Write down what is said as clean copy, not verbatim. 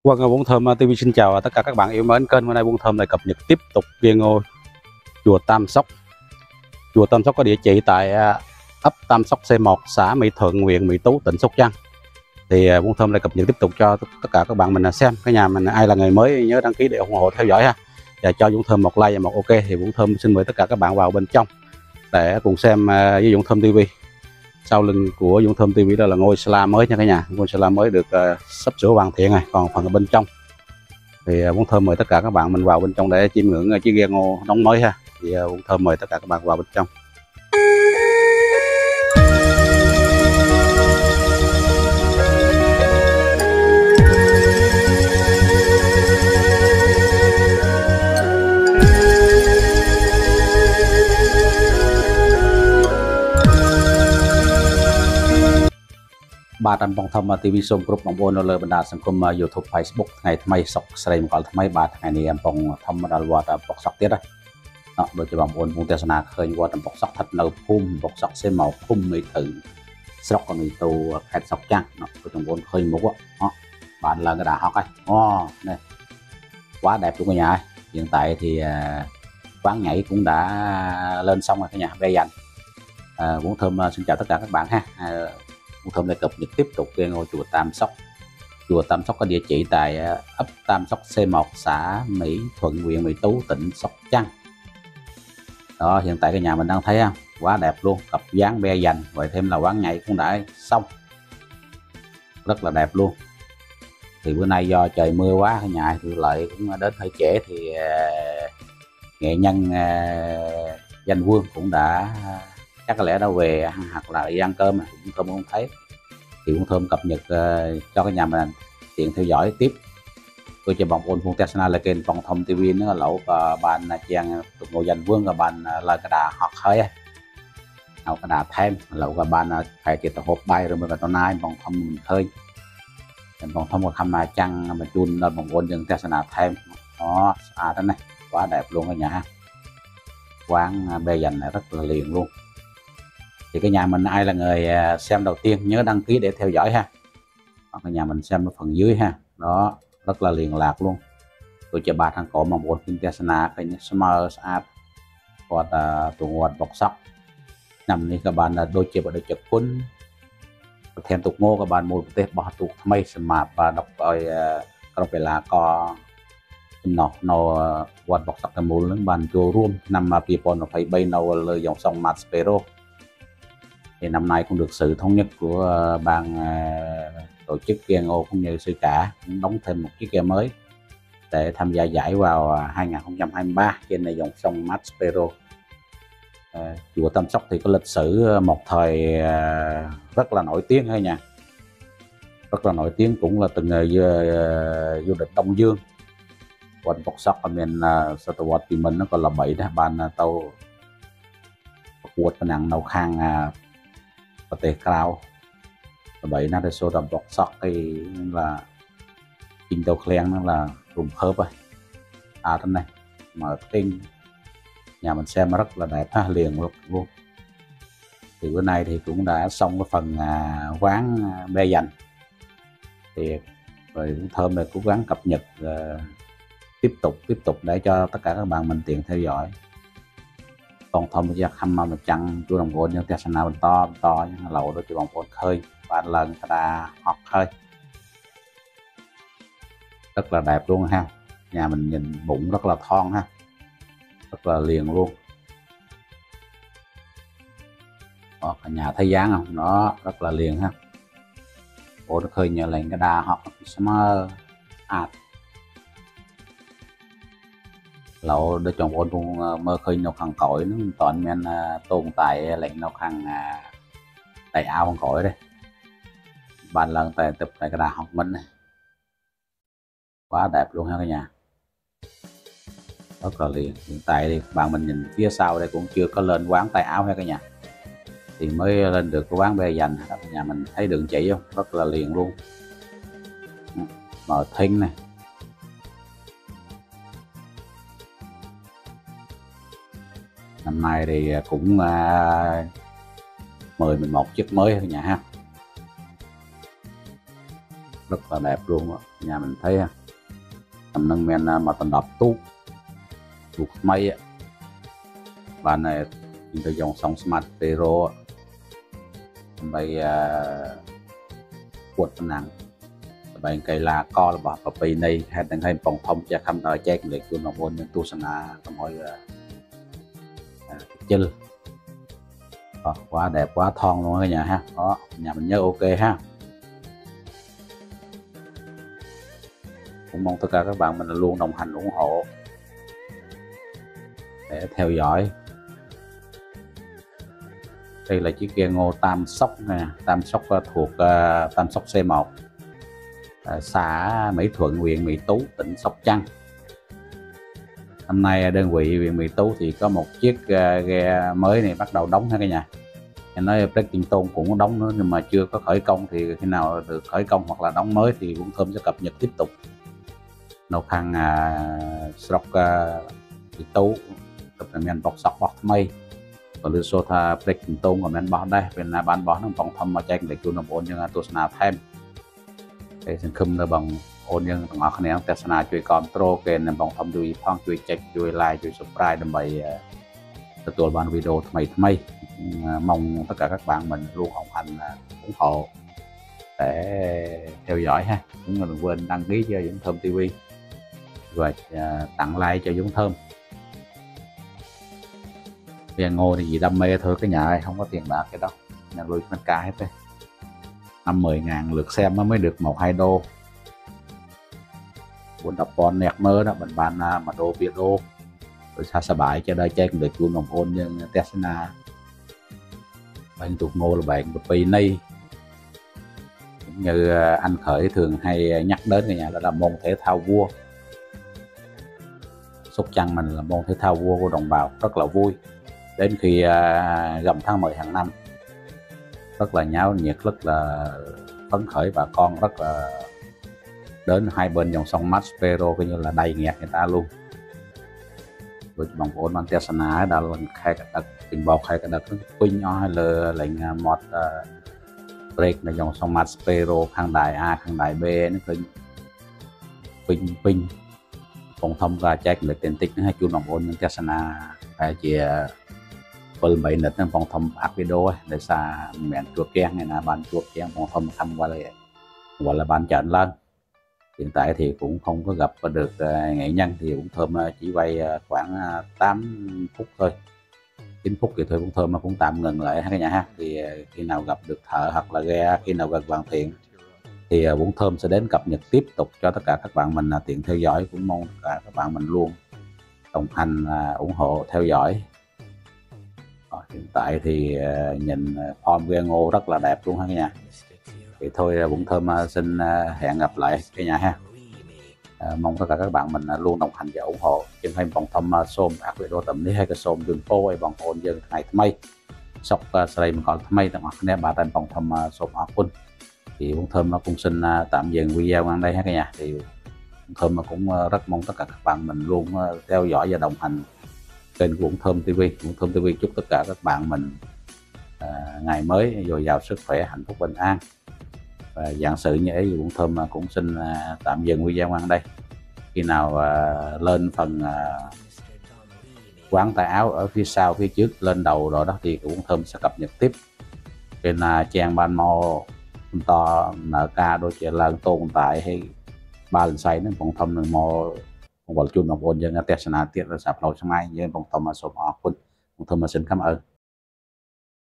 Vâng, Bún Thơm TV xin chào tất cả các bạn yêu mến kênh. Hôm nay Bún Thơm lại cập nhật tiếp tục video chùa Tam Sóc. Chùa Tam Sóc có địa chỉ tại ấp Tam Sóc C1, xã Mỹ Thuận, huyện Mỹ Tú, tỉnh Sóc Trăng. Thì Bún Thơm lại cập nhật tiếp tục cho tất cả các bạn mình xem. Cái nhà mình ai là người mới nhớ đăng ký để ủng hộ theo dõi ha. Và cho Bún Thơm một like và một ok. Thì Bún Thơm xin mời tất cả các bạn vào bên trong để cùng xem với Bún Thơm TV. Sau lưng của Bún Thơm TV đó là ngôi Sa mới nha cả nhà. Ngôi Sa mới được sắp sửa hoàn thiện này. Còn phần ở bên trong thì Bún Thơm mời tất cả các bạn mình vào bên trong để chiêm ngưỡng chiếc ghe ngô đóng mới ha. Thì Bún Thơm mời tất cả các bạn vào bên trong. Ba trăm bong thơm TV xôm group bong bồn lên bandaสังคม YouTube Facebook ថ្ងៃថ្មីសុកស្រីមកថ្មីបាទថ្ងៃនេះអំពងធម្មដល់វត្តអំពកសក់ទៀតណាដូចជាបងប្អូនពងទេសនាឃើញវត្តអំពកសក់ស្ថិតនៅភូមិអំពកសក់សេមកភូមិមេធឺស្រុកមីតូខេត្តសក់ចាស់ដូចបងប្អូនឃើញមុខបានឡើងកដាហុកហើយនេះquá đẹp luôn cả nhà ơi. Hiện tại thì quán nhảy cũng đã lên xong rồi cả nhà. Bây giờ Bún Thơm xin chào tất cả các bạn ha. Bún Thơm lại cập nhật tiếp tục về ngôi chùa Tam Sóc. Chùa Tam Sóc có địa chỉ tại ấp Tam Sóc C1, xã Mỹ Thuận, huyện Mỹ Tú, tỉnh Sóc Trăng. Đó, hiện tại cái nhà mình đang thấy không? Quá đẹp luôn, cặp dáng be dành, rồi thêm là quán nhảy cũng đã xong. Rất là đẹp luôn. Thì bữa nay do trời mưa quá, cái nhà thì lại cũng đến hơi trễ thì nghệ nhân Danh Vương cũng đã chắc có lẽ đã về hoặc là đi ăn cơm mà Bún Thơm không thấy. Thì Bún Thơm cập nhật cho cái nhà mình tiện theo dõi tiếp. Tôi cho bóng ôn phong test là kênh Bóng Thông TV nó lẩu và bàn chàng tục ngộ Danh Vương và bàn là cái đà học hơi nào cái đà thêm lẩu và bàn phải chỉ tập hộp bay rồi mới vào tối nay Bóng Thông mình khơi Bóng Thông một khăm chăng mà chun lên bóng ôn dân test thêm đó thế này quá đẹp luôn cả nhà. Quán bê dành này rất là liền luôn. Thì cái nhà mình ai là người xem đầu tiên nhớ đăng ký để theo dõi ha. Cái nhà mình xem ở phần dưới ha. Đó rất là liền lạc luôn. Tôi chờ 3 tháng cổ mong muốn kinh tế sana cái smart art hoặc tụ nguồn bọc sóc nằmនេះក៏បានដូចជាបដិជគុណប្រធានទុកងក៏បានមូលប្រទេសបោះទុកថ្មីសម្រាប់ដល់ឲ្យក្រុមកីឡាករចំណោះនៅវត្តបោះសក់ទាំងមូលនឹងបានចូលរួមnăm 2023 នៅលើdòng sông Maspero. Thì năm nay cũng được sự thống nhất của ban tổ chức ghe ngô cũng như sư cả đóng thêm một chiếc ghe mới để tham gia giải vào 2023 trên dòng sông Maspero. Chùa Tam Sóc thì có lịch sử một thời rất là nổi tiếng thôi nha, rất là nổi tiếng, cũng là từng du lịch Đông Dương. Quận Bọc Sóc ở miền Sài Gòn thì mình nó còn là 7 đó ban tàu quật nặng nấu khangประเทศกลาวvậy nó để số tầm bọc sọc thì là kinh tàu khen nó là rùm khớp ấy thế này mở tin nhà mình xem rất là đẹp ha, liền luôn. Thì bữa nay thì cũng đã xong cái phần quán bê dành thì rồi Bún Thơm này cố gắng cập nhật tiếp tục để cho tất cả các bạn mình tiện theo dõi. Còn thông gia khăm mà chăng chú đồng vốn nhưng theo sản nào to nhưng lẩu đó chú đồng vốn khơi và lần ta học khơi rất là đẹp luôn ha. Nhà mình nhìn bụng rất là thon ha, rất là liền luôn. Đó, cả nhà thấy dáng không, nó rất là liền ha. Ủa nó khơi nhờ lệnh cái đà học smart art lẩu để chọn ôn cũng mơ khơi nấu hàng cõi nó toàn men tồn tại lệnh nấu hàng tại ao hàng cõi đây bàn lần tại tập tại cái đà học mình này quá đẹp luôn ha cả nhà, rất là liền. Hiện tại thì bạn mình nhìn phía sau đây cũng chưa có lên quán tay áo ha cả nhà, thì mới lên được cái quán bê dành đó cả nhà. Mình thấy đường chỉ không, rất là liền luôn. Mở thính này năm nay thì cũng 10-11 chiếc mới cả nhà ha. rất là đẹp luôn á. Nhà mình thấy tầm nâng men mà tầm đập tú thuộc mây á, bạn này chúng tôi dùng song smart pero bây quật nặng bây cây lá co là bảo và bây này hay đang hay bóng thông cho khăm đòi check để cho nó vốn những tu sana trong mọi chân quá đẹp quá thon luôn cả nhà ha. Đó, nhà mình nhớ ok ha. Cũng mong tất cả các bạn mình luôn đồng hành ủng hộ để theo dõi. Đây là chiếc ghe ngô Tam Sóc nè, Tam Sóc thuộc Tam Sóc C1, xã Mỹ Thuận, huyện Mỹ Tú, tỉnh Sóc Trăng. Hôm nay đơn vị huyện Mỹ Tú thì có một chiếc ghe mới này bắt đầu đóng ha cả nhà. Em nói Breaking Tôn cũng đóng nữa nhưng mà chưa có khởi công, thì khi nào được khởi công hoặc là đóng mới thì cũng thơm sẽ cập nhật tiếp tục. Nấu khăn sọc Mỹ Tú tập mình bọc sọc bọc mây và lưu số tha Breaking Tôn của mình bỏ đây bên là bán bỏ nó bằng thâm mà tranh để chun nó ôn nhưng tôi nào thêm để xin khum nó bằng ôn nhưng ngõ khăn này test naជួយ control គេនឹងបងធំជួយផងជួយ check ជួយ like ជួយ subscribe ដើម្បីទទួលបានវីដេអូថ្មីmong tất cả các bạn mình luôn đồng hành ủng hộ để theo dõi ha. Cũng đừng quên đăng ký cho Dũng Thơm TV và tặng like cho Dũng Thơm. Ghe ngô thì gì đam mê thôi cái nhà ơi, không có tiền bạc cái đó, nhà lui mất cả hết đấy. 50 ngàn lượt xem nó mới được 1-2 đô. 4-10 con nẹt mơ đó mình bàn mà đô Việt đô rồi xa xa bãi cho đây chơi cũng được luôn đồng ôn nhưng Tesla bạn thuộc ngô là bạn mộtปีnay cũng như anh Khởi thường hay nhắc đến cái nhà là môn thể thao vua. Sóc Trăng mình là môn thể thao vua của đồng bào, rất là vui. Đến khi gần tháng 10 hàng năm rất là nháo nhiệt, rất là phấn khởi, bà con rất là đến hai bên dòng sông Maspero coi như là đầy nghẹt người ta luôn. Rồi bằng ổn bằng Tesla đã lần khai cả đất tình bọc khai cả đất quỳnh hay là lệnh một break là dòng sông Maspero khang đài A khang đài B nó quỳnh phòng thông ra check được tiền tích nó hay chuột bằng ổn nhưng Tesla phải chỉ phần 7 nít phòng thông ác video để xa mẹn chuột keng này là bàn chuột keng phòng thông thăm qua lại gọi là bàn trận lên. Hiện tại thì cũng không có gặp được nghệ nhân thì cũng Thơm chỉ vay khoảng 8 phút thôi, 9 phút thì thôi cũng Thơm cũng tạm ngừng lại cả nhà ha. Thì khi nào gặp được thợ hoặc là ghe khi nào gần hoàn thiện thì cũng Thơm sẽ đến cập nhật tiếp tục cho tất cả các bạn mình tiện theo dõi. Cũng mong tất cả các bạn mình luôn đồng hành ủng hộ theo dõi. Hiện tại thì nhìn form ghe ngô rất là đẹp luôn ha cả nhà. Thì thôi cũng Thơm xin hẹn gặp lại cả nhà ha. Mong tất cả các bạn mình luôn đồng hành và ủng hộ trên kênh Bóng Thơm xôm ác video tầm ní hay cái xôm đường phố hay bằng ôn dân ngày thay sọc sợi mình còn thay tặng hoặc nè bà tên Bóng Thơm xôm ác quân thì cũng Thơm cũng xin tạm dừng video ngang đây ha cả nhà. Thì Thơm cũng rất mong tất cả các bạn mình luôn theo dõi và đồng hành kênh của Thơm TV. Thơm TV chúc tất cả các bạn mình ngày mới dồi dào sức khỏe, hạnh phúc, bình an. Và dạng sự như ấy cũng Thơm cũng xin tạm dừng video ngang đây. Khi nào lên phần quán tay áo ở phía sau phía trước lên đầu rồi đó thì cũng Thơm sẽ cập nhật tiếp trên trang ban mô to NK đôi trẻ lần tồn tại hay ba lần xoay nó còn Thơm là mô còn gọi chung một ôn dân Tesla tiết là sạp lầu sáng mai với Bóng Thơm số họ quân Thơm xin cảm ơn.